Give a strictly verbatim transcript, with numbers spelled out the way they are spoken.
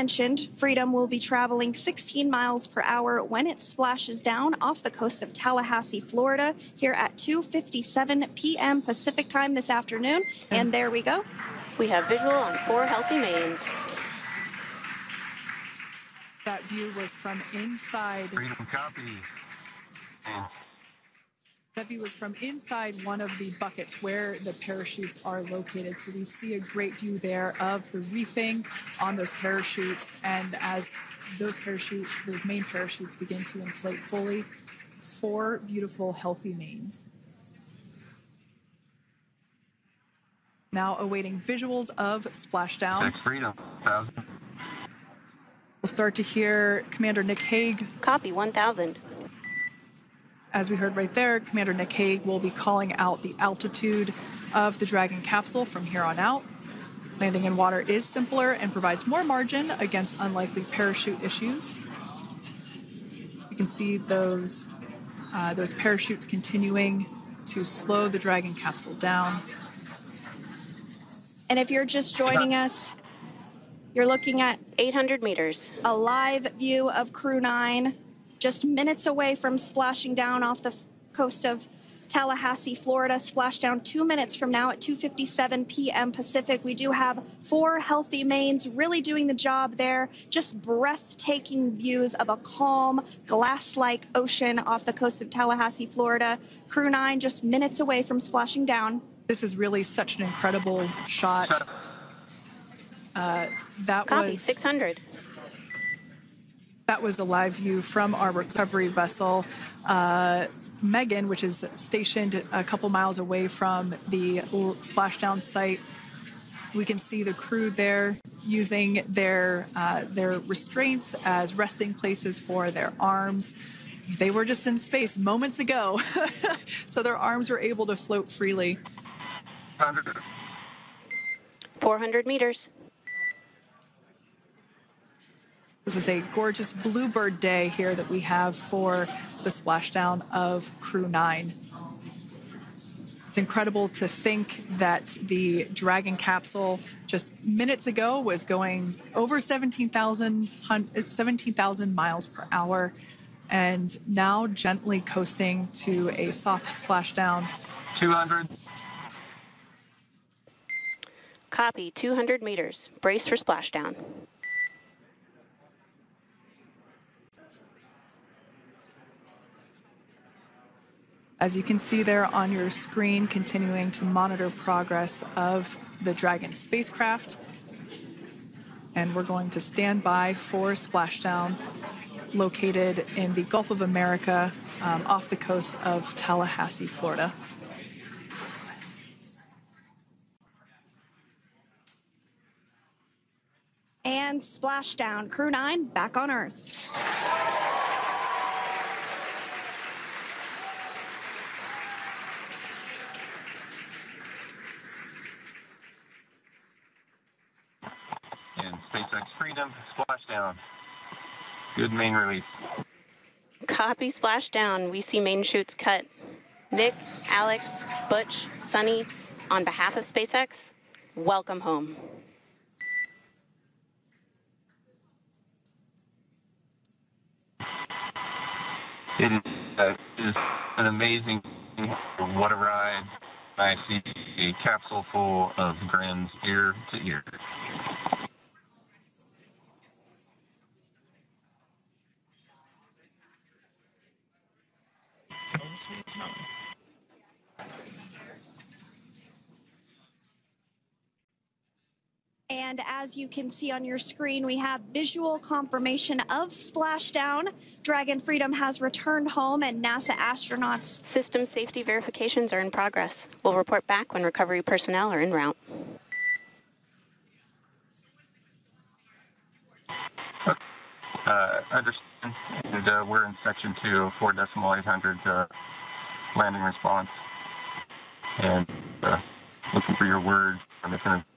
mentioned, Freedom will be traveling sixteen miles per hour when it splashes down off the coast of Tallahassee, Florida, here at two fifty-seven p m Pacific time this afternoon. And there we go. We have visual on four healthy mains. That view was from inside. Freedom copy. And That view was from inside one of the buckets where the parachutes are located. So we see a great view there of the reefing on those parachutes. And as those parachute, those main parachutes begin to inflate fully, four beautiful, healthy mains. Now awaiting visuals of splashdown. Freedom, thousand. We'll start to hear Commander Nick Hague. Copy, one thousand. As we heard right there, Commander Nick Hague will be calling out the altitude of the Dragon capsule from here on out. Landing in water is simpler and provides more margin against unlikely parachute issues. You can see those, uh, those parachutes continuing to slow the Dragon capsule down. And if you're just joining us, you're looking at eight hundred meters. A live view of Crew nine, just minutes away from splashing down off the coast of Tallahassee, Florida. Splashdown two minutes from now at two fifty-seven p m Pacific. We do have four healthy mains really doing the job there. Just breathtaking views of a calm, glass-like ocean off the coast of Tallahassee, Florida. Crew nine just minutes away from splashing down. This is really such an incredible shot. Uh, that Copy, was six hundred. That was a live view from our recovery vessel, uh, Megan, which is stationed a couple miles away from the splashdown site. We can see the crew there using their uh, their restraints as resting places for their arms. They were just in space moments ago, so their arms were able to float freely. four hundred meters. This is a gorgeous bluebird day here that we have for the splashdown of Crew nine. It's incredible to think that the Dragon capsule just minutes ago was going over seventeen thousand miles per hour and now gently coasting to a soft splashdown. two hundred. Copy, two hundred meters. Brace for splashdown. As you can see there on your screen, continuing to monitor progress of the Dragon spacecraft. And we're going to stand by for splashdown, located in the Gulf of America, um, off the coast of Tallahassee, Florida. And splashdown. Crew nine back on Earth. And SpaceX Freedom, splashdown. Good main release. Copy, splashdown. We see main chutes cut. Nick, Alex, Butch, Suni, on behalf of SpaceX, welcome home. It is, uh, it is an amazing, what a ride. I see a capsule full of grins ear to ear. And as you can see on your screen, we have visual confirmation of splashdown. Dragon Freedom has returned home, and NASA astronauts. System safety verifications are in progress. We'll report back when recovery personnel are en route. Uh, understand, and uh, we're in section two, four decimal eight hundred uh, landing response, and uh, looking for your word on this.